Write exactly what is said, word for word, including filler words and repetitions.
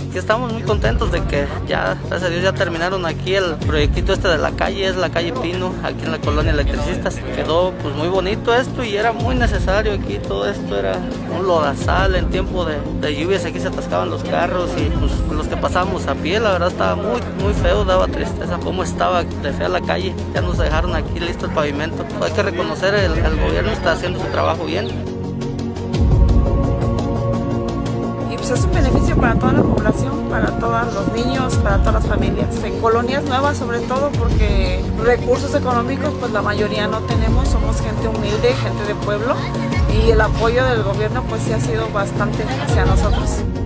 aquí estamos muy contentos de que ya, gracias a Dios, ya terminaron aquí el proyectito este de la calle, es la calle Pino, aquí en la colonia Electricistas. Quedó pues muy bonito esto y era muy necesario aquí, todo esto era un lodazal en tiempo de, de lluvias, aquí se atascaban los carros y pues los que pasábamos a pie, la verdad estaba muy, muy feo, daba tristeza cómo estaba de fea la calle. Ya nos dejaron aquí listo el pavimento. Hay que reconocer, el, el gobierno está haciendo su trabajo bien. Y pues es un beneficio para toda la población, para todos los niños, para todas las familias. En colonias nuevas sobre todo, porque recursos económicos pues la mayoría no tenemos, somos gente humilde, gente de pueblo, y el apoyo del gobierno pues sí ha sido bastante hacia nosotros.